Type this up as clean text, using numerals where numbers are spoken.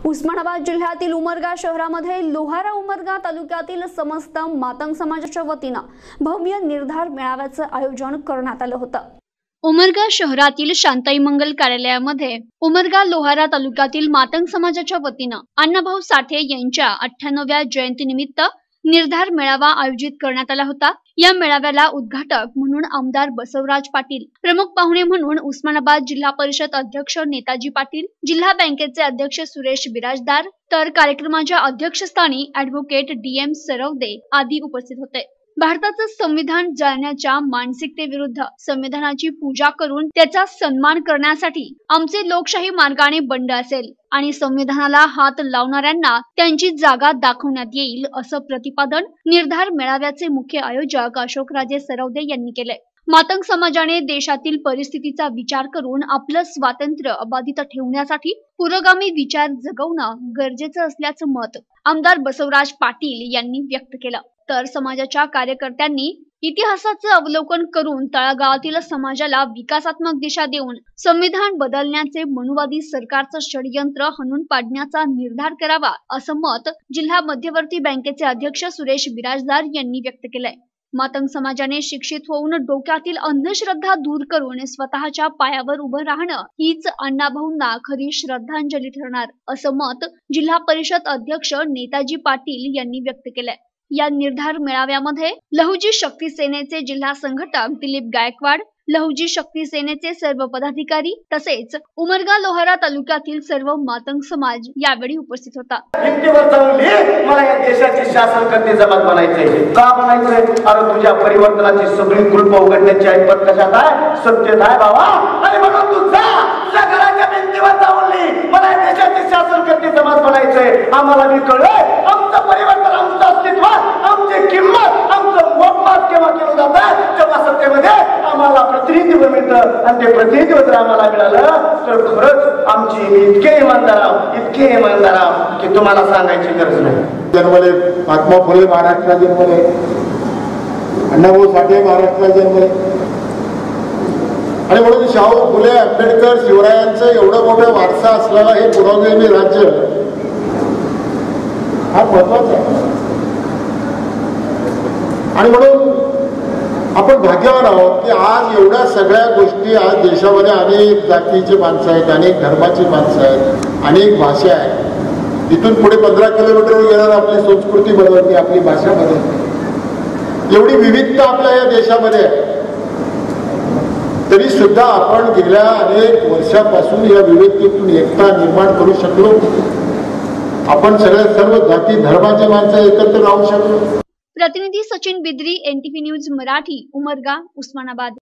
उस्मानाबाद जिल्ह्यातील उमरगा शहरामध्ये लोहारा उमरगा तालुक्यातील समस्त मातंग समाजाच्या वतीनं भव्य निर्धार मेळाव्याचं आयोजन करण्यात आलं होतं। उमरगा शहरातील शांताई मंगल कार्यालयामध्ये उमरगा लोहारा तालुक्यातील मातंग समाजाच्या वतीनं अण्णाभाऊ साठे यांच्या 98व्या जयंतीनिमित्त निर्धार मेळावा आयोजित करण्यात आला होता। या मेळाव्याला उद्घाटक म्हणून आमदार बसवराज पाटील, प्रमुख पाहुणे म्हणून उस्मानाबाद जिल्हा परिषद अध्यक्ष नेताजी पाटील, जिल्हा बँकेचे अध्यक्ष सुरेश बिराजदार, तर कार्यक्रमाच्या अध्यक्षस्थानी ॲडव्होकेट DM सरवदे आदी उपस्थित होते। भारताचं संविधान जाळण्याच्या मानसिकतेविरुद्ध संविधानाची पूजा करून त्याचा सन्मान करण्यासाठी आमचे लोकशाही मार्गाने बंड असेल आणि संविधानाला हात लावणाऱ्यांना त्यांची जागा दाखवण्यात येईल, असं प्रतिपादन निर्धार मेळाव्याचे मुख्य आयोजक अशोकराजे सरवदे यांनी केले। मातंग समाजाने देशातील परिस्थितीचा विचार करून आपलं स्वातंत्र्य अबाधित ठेवण्यासाठी पुरोगामी विचार जगवणं गरजेचं असल्याचं मत आमदार बसवराज पाटील यांनी व्यक्त केलं। तर समाजाच्या कार्यकर्त्यांनी इतिहासाचं अवलोकन करून तळागाळातील समाजाला विकासात्मक दिशा देऊन संविधान बदलण्याचे मनुवादी सरकारचं षडयंत्र हाणून पाडण्याचा निर्धार करावा, असं मत जिल्हा मध्यवर्ती बँकेचे अध्यक्ष सुरेश बिराजदार यांनी व्यक्त केलंय। मातंग समाजाने शिक्षित होऊन डोक्यातील अंधश्रद्धा दूर करून स्वतःच्या पायावर उभं राहणं हीच अण्णाभाऊंना खरी श्रद्धांजली ठरणार, असं मत जिल्हा परिषद अध्यक्ष नेताजी पाटील यांनी व्यक्त केलंय। या निर्धार मेळाव्यामध्ये लहुजी शक्ती सेनेचे जिल्हा संघटक दिलीप गायकवाड, लहुजी शक्ती सेनेचे सर्व पदाधिकारी तसेच उमरगा लोहारा तालुक्यातील सर्व मातंग समाज यावेळी उपस्थित होता। मला या देशाची शासनकर्ते जमात बनायचे का बनायचे? अरे तुझ्या परिवर्तनाची सगळी कुलप उघडण्याची ऐपत कशात आहे? सत्यत आहे बाबा। आणि म्हणून तुझ्या घराच्या भिंतीवर जाऊन लिही, मला या देशाची शासनकर्ते जमात बनायचे। आम्हाला मी कळलंय आमचं परिवर्तन, आमचं अस्तित्व, आमची किंमत, आमचं मोठमाप केव्हा केलं जातं जेव्हा सत्तेमध्ये आम्हाला प्रतिनिधित्व मिळतं। आणि ते प्रतिनिधित्व जर आम्हाला मिळालं तर खरंच आमची इतके इमानदार की तुम्हाला सांगायची गरज नाही। जन्मले महात्मा फुले महाराष्ट्रात जन्मले, अण्णाभाऊ साठे महाराष्ट्रात जन्मले आणि म्हणून शाहू फुले आंबेडकर शिवरायांचं एवढं मोठं वारसा असलेला हे पुरोगामी राज्य हा महत्वाचा आहे। आणि म्हणून आपण भाग्यवान आहोत की आज एवढ्या सगळ्या गोष्टी, आज देशामध्ये अनेक जातीची माणसं आहेत, अनेक धर्माची माणसं आहेत, अनेक भाषा आहेत। इथून पुढे 15 किलोमीटरवर गेल्यावर आपली संस्कृती बदलते, आपली भाषा बदलते, एवढी विविधता आपल्या या देशामध्ये आहे। तरी सुद्धा आपण गेल्या अनेक वर्षापासून या विविधतेतून एकता निर्माण करू शकलो। आपण सर्व जाती धर्माचे माणसं एकत्र राहू शकलो। प्रतिनिधी सचिन बिद्री, NTV न्यूज मराठी, उमरगा, उस्मानाबाद।